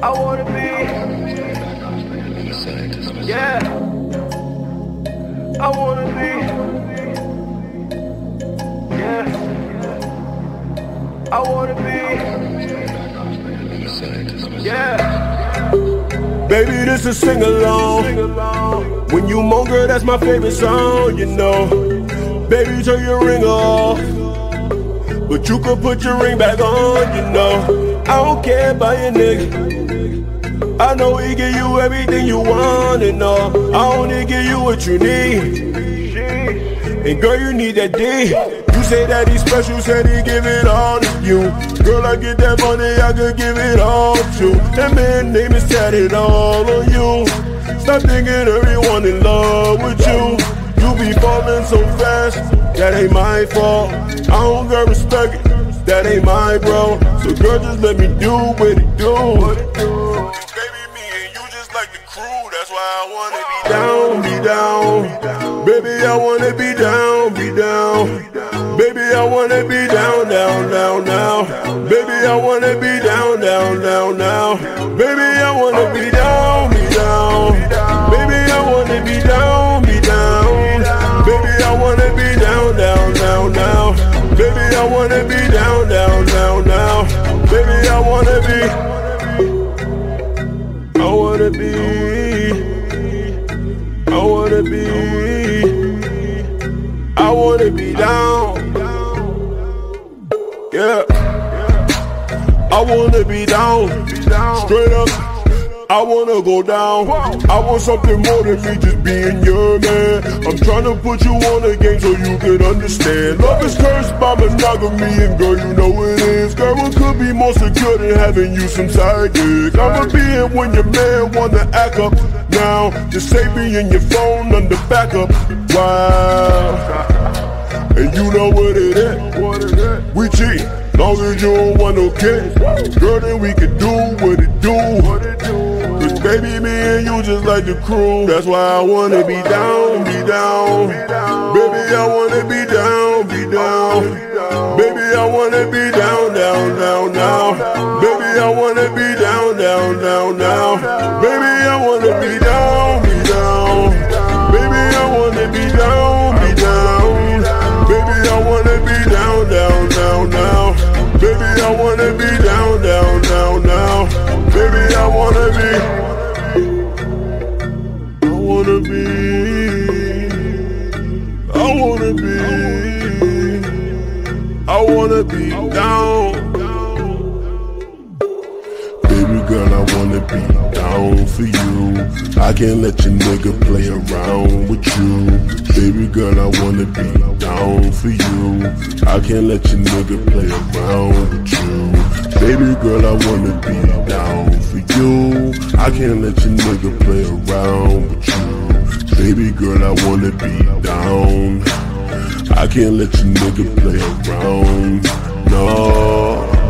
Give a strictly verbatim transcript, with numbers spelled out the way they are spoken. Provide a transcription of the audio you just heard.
I wanna be, yeah, I wanna be, yeah, I wanna be, yeah. Baby, this is sing along. When you moan, girl, that's my favorite song, you know. Baby, turn your ring off, but you can put your ring back on, you know. I don't care about your nigga. I know he give you everything you want and all. I only give you what you need. And girl, you need that D. You say that he's special, said he give it all to you. Girl, I get that money, I could give it all to. That man name is tatted all on you. Stop thinking everyone in love with you. You be falling so fast, that ain't my fault. I don't got respect it, that ain't my bro. So girl, just let me do what it do. Baby, me and you just like the crew. That's why I wanna be down, be down. Baby, I wanna be down, be down. Baby, I wanna be down, down, down, now. Baby, I wanna be down, down, down, now. Baby, I wanna be down, be down. Baby, I wanna be down, be down. Baby, I wanna be down, down, down, now. Baby, I wanna be down, down, down, now. Baby, I wanna be, I wanna be, I wanna be, I wanna be down. Yeah, I wanna be down, straight up. I wanna go down. I want something more than me just being your man. I'm trying to put you on a game so you can understand. Love is cursed by monogamy, and girl, you know it is. Girl, it could be more secure than having you some side gig. I'ma be in when your man wanna act up. Now, just save me in your phone under backup. Wow. And you know what it is. We cheat, long as you don't want no kids. Girl, then we can do what it do. Cause baby, me and you just like the crew. That's why I wanna be down, be down. Baby, I wanna be down, be down. Baby, I wanna be down, down, down, now. Baby, I wanna be down, down, down, now. Baby, I wanna be down, be down. Baby, I wanna be down, be down. Baby, I wanna be down, down, down, now. Baby, I wanna be down, down, down, now. Baby, I wanna be, I wanna be, I wanna be, I wanna be down. Baby girl, I wanna be down for you. I can't let your nigga play around with you. Baby girl, I wanna be down for you. I can't let your nigga play around with you. Baby girl, I wanna be down for you. I can't let your nigga play around with you. Baby girl, I wanna be down. I can't let your nigga play around. No.